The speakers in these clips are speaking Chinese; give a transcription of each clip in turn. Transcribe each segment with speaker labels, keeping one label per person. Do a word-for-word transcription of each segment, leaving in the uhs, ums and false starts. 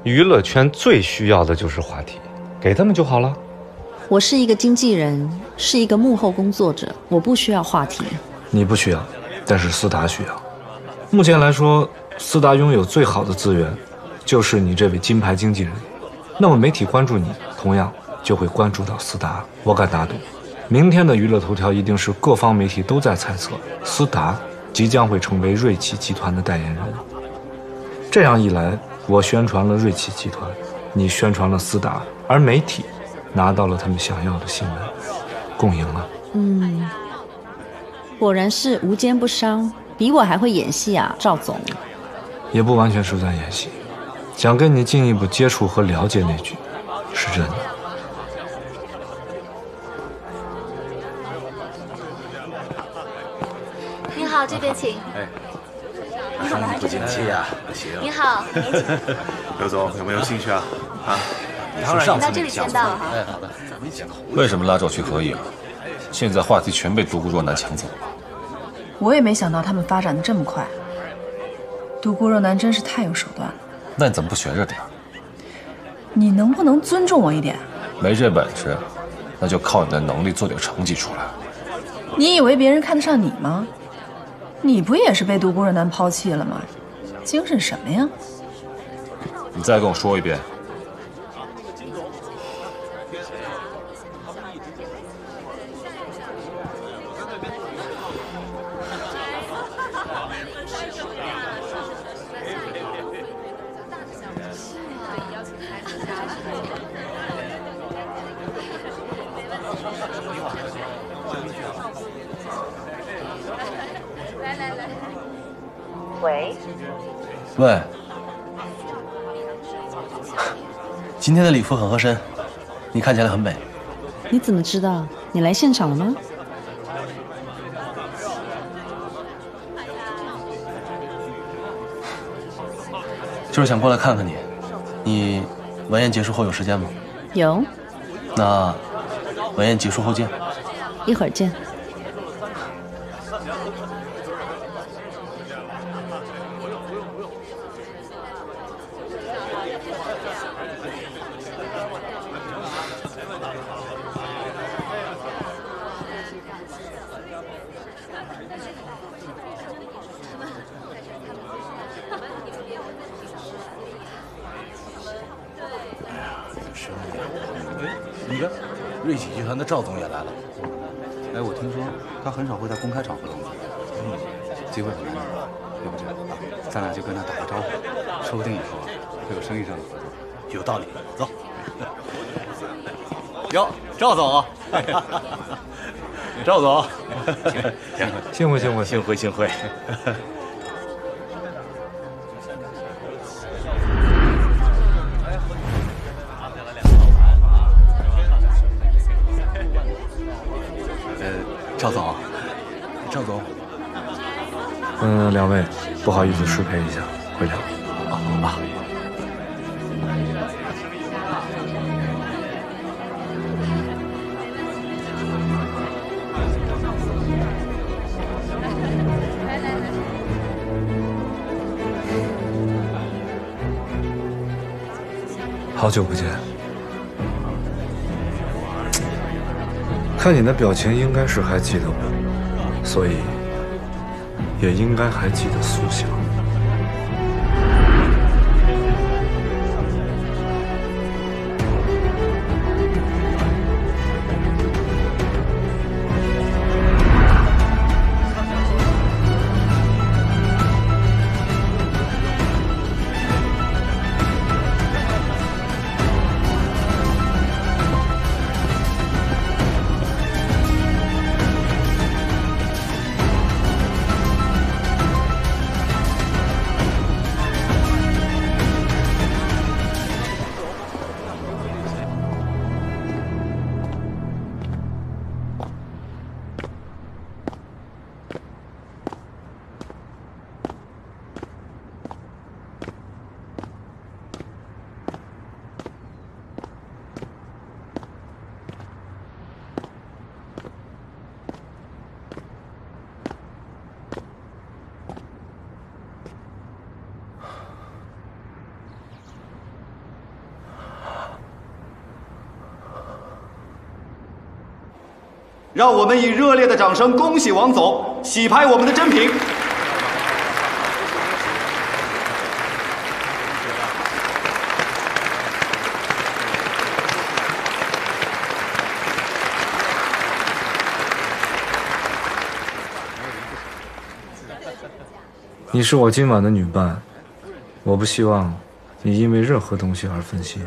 Speaker 1: 娱乐圈最需要的就是话题，给他们就好了。
Speaker 2: 我是一个经纪人，是一个幕后工作者，我不需要话题。
Speaker 3: 你不需要，但是思达需要。目前来说，思达拥有最好的资源，就是你这位金牌经纪人。那么媒体关注你，同样就会关注到思达。我敢打赌，明天的娱乐头条一定是各方媒体都在猜测，思达即将会成为瑞奇集团的代言人。这样一来，我宣传了瑞奇集团，你宣传了思达，而媒体拿到了他们想要的新闻，共赢了。
Speaker 2: 嗯，果然是无奸不商，比我还会演戏啊，赵总。
Speaker 3: 也不完全是在演戏，想跟你进一步接触和了解那句，是真的。
Speaker 4: 您好，这边请。
Speaker 5: 哎，生意不景气呀，不行。
Speaker 4: 您好，
Speaker 5: 刘总有没有兴趣啊？啊，
Speaker 4: 当然，到这里签到哈。
Speaker 5: 哎，好的。
Speaker 6: 为什么拉着我去合影？现在话题全被独孤若男抢走了。
Speaker 7: 我也没想到他们发展的这么快。独孤若男真是太有手段了。
Speaker 6: 那你怎么不学着点？
Speaker 7: 你能不能尊重我一点？
Speaker 6: 没这本事，那就靠你的能力做点成绩出来。
Speaker 7: 你以为别人看得上你吗？你不也是被独孤若男抛弃了吗？精神什么呀？
Speaker 6: 你再跟我说一遍。
Speaker 8: 喂，
Speaker 9: 喂，今天的礼服很合身，你看起来很美。
Speaker 2: 你怎么知道？你来现场了吗？
Speaker 9: 就是想过来看看你。你晚宴结束后有时间吗？
Speaker 2: 有。
Speaker 9: 那晚宴结束后见。
Speaker 2: 一会儿见。
Speaker 5: 你看，瑞喜集团的赵总也来了。
Speaker 10: 哎，我听说他很少会在公开场合露面，嗯，机会很难得，要不这样啊，咱俩就跟他打个招呼，说不定以后啊会有生意上的合作。
Speaker 5: 有道理，走。哟，赵总，赵总，
Speaker 3: 幸会幸会
Speaker 5: 幸会幸会。赵总，赵总，
Speaker 3: 嗯，两位，不好意思，失陪一下，回聊。
Speaker 5: 啊啊！
Speaker 3: 好久不见。看你的表情，应该是还记得我，所以也应该还记得苏翔。
Speaker 10: 让我们以热烈的掌声恭喜王总洗牌我们的珍品。
Speaker 3: 你是我今晚的女伴，我不希望你因为任何东西而分心。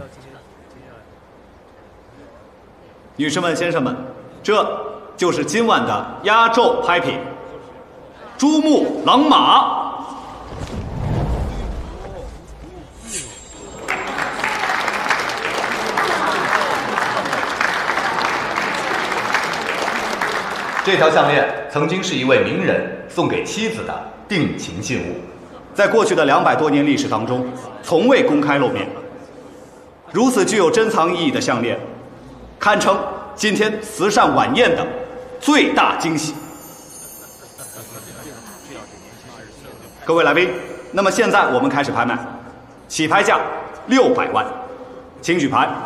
Speaker 10: 女士们、先生们，这就是今晚的压轴拍品——珠穆朗玛。这条项链曾经是一位名人送给妻子的定情信物，在过去的两百多年历史当中，从未公开露面。如此具有珍藏意义的项链，堪称今天慈善晚宴的最大惊喜。各位来宾，那么现在我们开始拍卖，起拍价六百万，请举牌。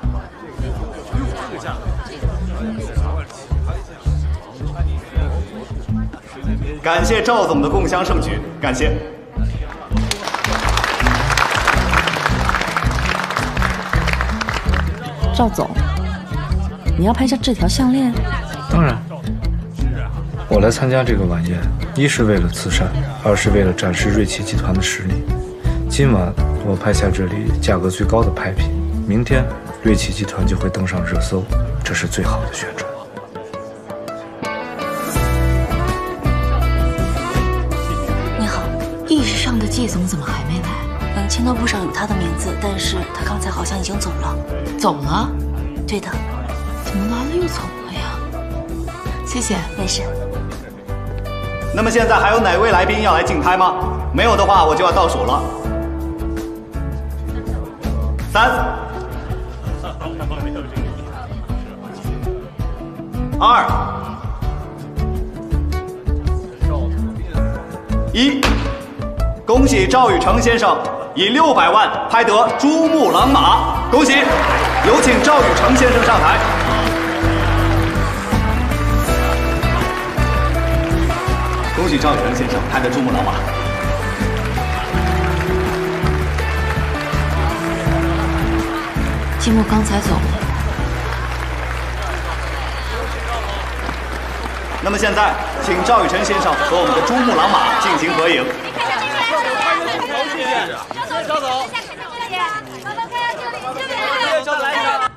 Speaker 10: 感谢赵总的共襄盛举，感谢。
Speaker 2: 赵总，你要拍下这条项链？
Speaker 3: 当然，我来参加这个晚宴，一是为了慈善，二是为了展示瑞奇集团的实力。今晚我拍下这里价格最高的拍品，明天瑞奇集团就会登上热搜，这是最好的宣传。
Speaker 8: 意识上的季总怎么还没来？嗯，签到簿上有他的名字，但是他刚才好像已经走了。走了？对的。怎么来了又走了呀？谢谢，没事。
Speaker 10: 那么现在还有哪位来宾要来竞拍吗？没有的话，我就要倒数了。三、二、一。恭喜赵宇成先生以六百万拍得珠穆朗玛，恭喜！有请赵宇成先生上台。恭喜赵宇成先生拍得珠穆朗玛。
Speaker 8: 季木刚才走了。
Speaker 10: 那么现在，请赵宇成先生和我们的珠穆朗玛进行合影。
Speaker 5: 赵总，谢谢，麻烦看下这里，这里，赵总来一个。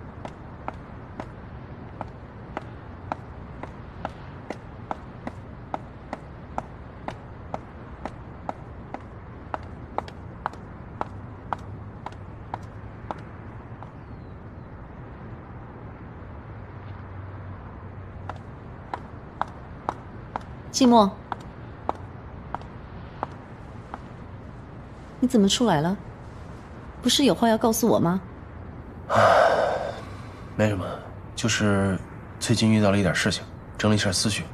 Speaker 2: 季末，你怎么出来了？不是有话要告诉我吗？
Speaker 9: 没什么，就是最近遇到了一点事情，整理一下思绪。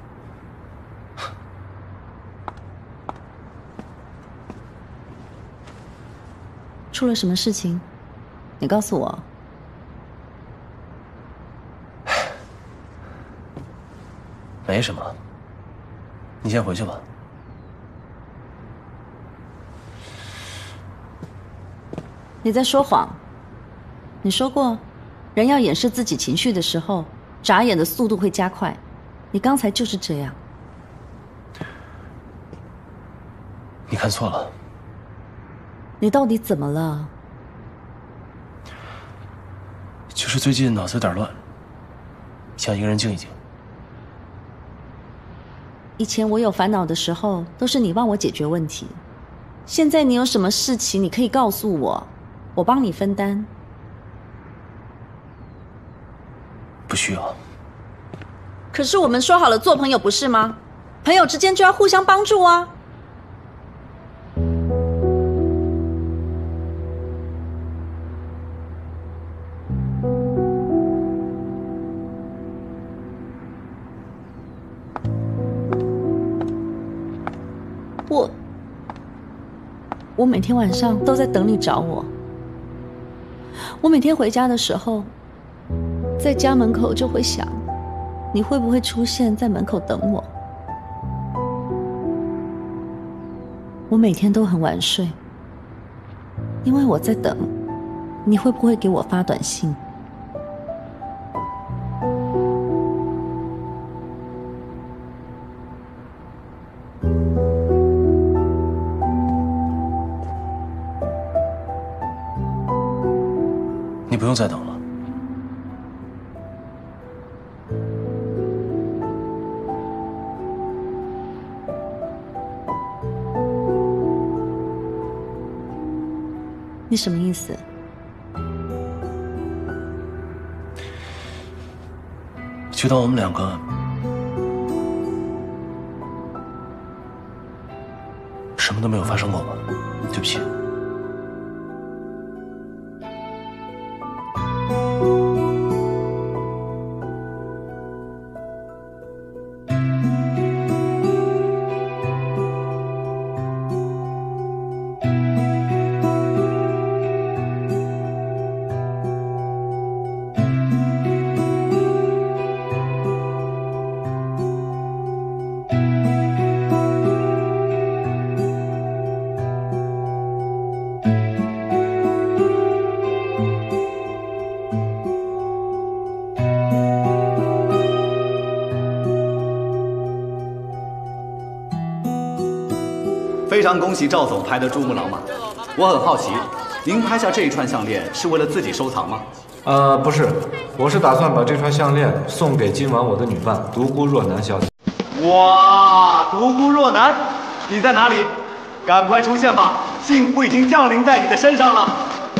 Speaker 2: 出了什么事情？你告诉我。
Speaker 9: 没什么，你先回去吧。
Speaker 2: 你在说谎。你说过，人要掩饰自己情绪的时候，眨眼的速度会加快。你刚才就是这样。
Speaker 9: 你看错了。
Speaker 2: 你到底怎么了？
Speaker 9: 就是最近脑子有点乱，想一个人静一静。
Speaker 2: 以前我有烦恼的时候，都是你帮我解决问题。现在你有什么事情，你可以告诉我，我帮你分担。
Speaker 9: 不需要。
Speaker 2: 可是我们说好了做朋友，不是吗？朋友之间就要互相帮助啊。我我每天晚上都在等你找我。我每天回家的时候，在家门口就会想， 你会不会出现在门口等我？我每天都很晚睡，因为我在等，你会不会给我发短信？
Speaker 9: 你不用再等了。
Speaker 2: 你什么意思？
Speaker 9: 就当我们两个什么都没有发生过吧。对不起。
Speaker 10: 非常恭喜赵总拍得珠穆朗玛。我很好奇，您拍下这一串项链是为了自己收藏吗？
Speaker 3: 呃，不是，我是打算把这串项链送给今晚我的女伴独孤若男小姐。
Speaker 10: 哇，独孤若男，你在哪里？赶快出现吧，幸福已经降临在你的身上了。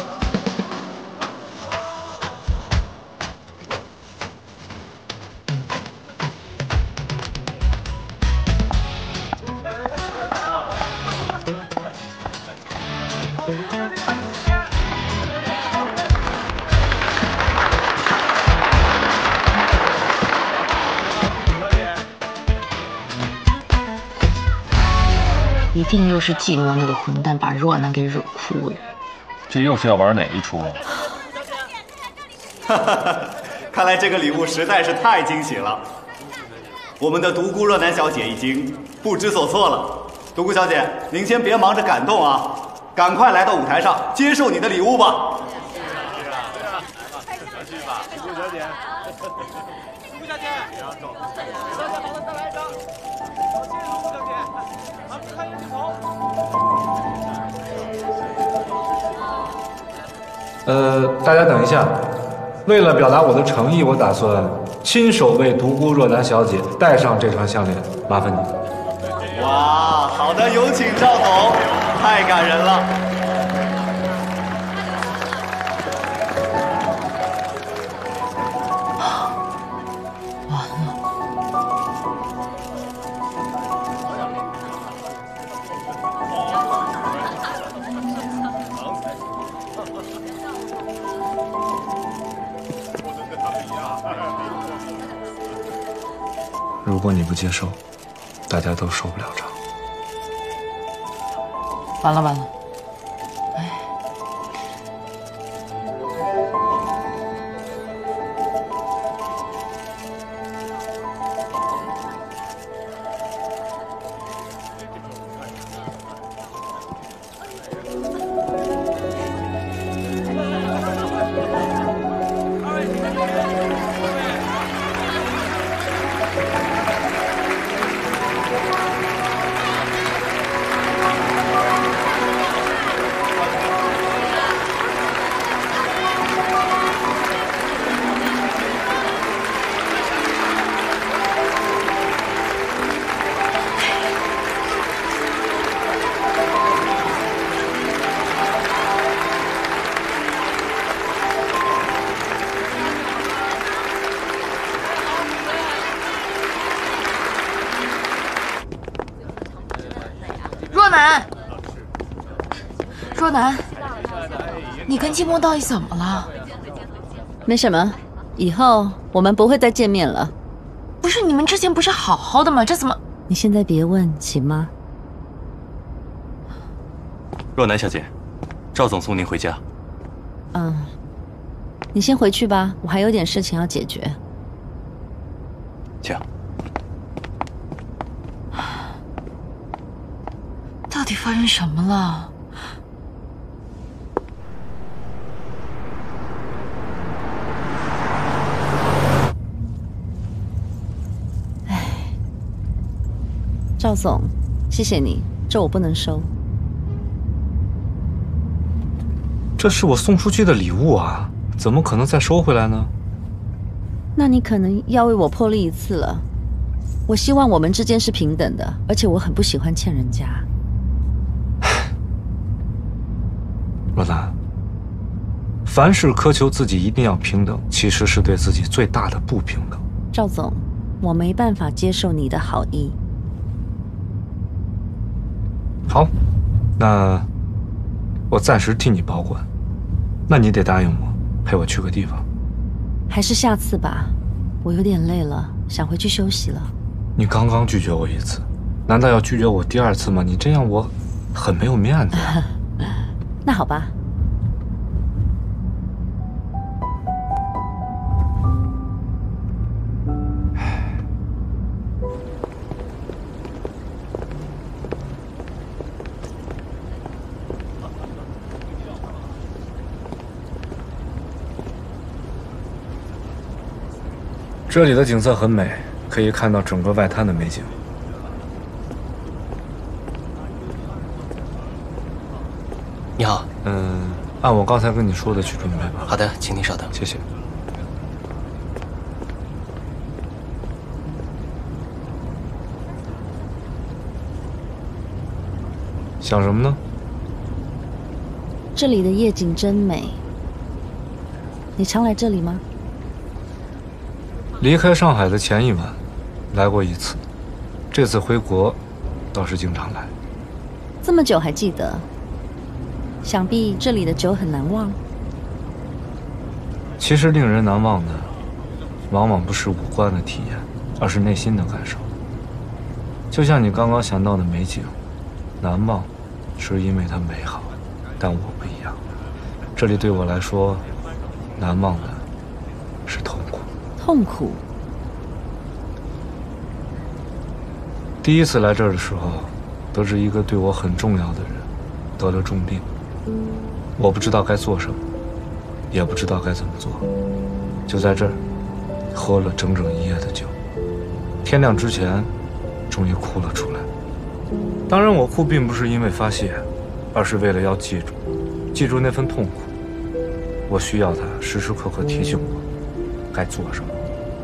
Speaker 8: 一定又是季诺那个混蛋把若男给惹哭了。
Speaker 6: 这又是要玩哪一出啊？
Speaker 10: 哈哈，看来这个礼物实在是太惊喜了。我们的独孤若男小姐已经不知所措了。独孤小姐，您先别忙着感动啊，赶快来到舞台上接受你的礼物吧。
Speaker 5: 是啊，是啊，去吧，独孤小姐。独孤小姐，不要走。大家好了，再来一张。好，谢谢独孤小姐。好，看一个镜头。
Speaker 3: 呃，大家等一下，为了表达我的诚意，我打算亲手为独孤若男小姐戴上这串项链，麻烦你。
Speaker 10: 哇，好的，有请赵总，太感人了。
Speaker 8: 完了。
Speaker 3: 如果你不接受，大家都收不了场。
Speaker 8: 完了完了，哎，若男，若男，你跟季莫到底怎么了？
Speaker 2: 没什么，以后我们不会再见面了。
Speaker 8: 不是，你们之前不是好好的吗？这怎么？
Speaker 2: 你现在别问，行吗？
Speaker 9: 若男小姐，赵总送您回家。
Speaker 2: 嗯，你先回去吧，我还有点事情要解决。
Speaker 9: 请。
Speaker 8: 到底发生什么了？
Speaker 2: 哎，赵总，谢谢你，这我不能收。
Speaker 3: 这是我送出去的礼物啊，怎么可能再收回来呢？
Speaker 2: 那你可能要为我破例一次了。我希望我们之间是平等的，而且我很不喜欢欠人家。
Speaker 3: 若楠，凡事苛求自己一定要平等，其实是对自己最大的不平等。
Speaker 2: 赵总，我没办法接受你的好意。
Speaker 3: 好，那我暂时替你保管。那你得答应我，陪我去个地方。
Speaker 2: 还是下次吧，我有点累了，想回去休息了。
Speaker 3: 你刚刚拒绝我一次，难道要拒绝我第二次吗？你这样我很没有面子。
Speaker 2: 那好吧。
Speaker 3: 这里的景色很美，可以看到整个外滩的美景。
Speaker 9: 你好，
Speaker 3: 嗯，按我刚才跟你说的去准备吧。
Speaker 9: 好的，请您稍等。
Speaker 3: 谢谢。想什么呢？
Speaker 2: 这里的夜景真美。你常来这里吗？
Speaker 3: 离开上海的前一晚，来过一次。这次回国，倒是经常来。
Speaker 2: 这么久还记得？想必这里的酒很难忘。
Speaker 3: 其实令人难忘的，往往不是五官的体验，而是内心的感受。就像你刚刚想到的美景，难忘，是因为它美好，但我不一样。这里对我来说，难忘的是痛苦。
Speaker 2: 痛苦。
Speaker 3: 第一次来这儿的时候，得知一个对我很重要的人得了重病，我不知道该做什么，也不知道该怎么做，就在这儿喝了整整一夜的酒，天亮之前，终于哭了出来。当然，我哭并不是因为发泄，而是为了要记住，记住那份痛苦。我需要他时时刻刻提醒我该做什么。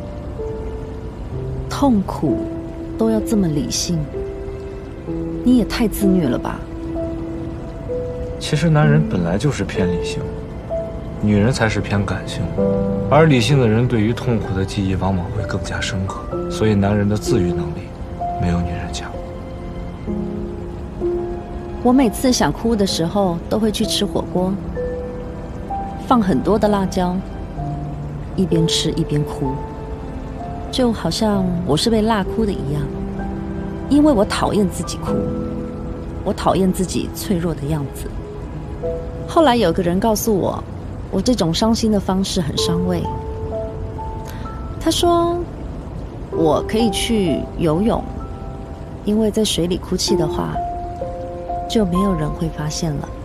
Speaker 2: 痛苦都要这么理性，你也太自虐了吧。
Speaker 3: 其实男人本来就是偏理性，女人才是偏感性，而理性的人对于痛苦的记忆往往会更加深刻，所以男人的自愈能力没有女人强。
Speaker 2: 我每次想哭的时候都会去吃火锅，放很多的辣椒，一边吃一边哭，就好像我是被辣哭的一样，因为我讨厌自己哭，我讨厌自己脆弱的样子。后来有个人告诉我，我这种伤心的方式很伤胃。他说我可以去游泳，因为在水里哭泣的话，就没有人会发现了。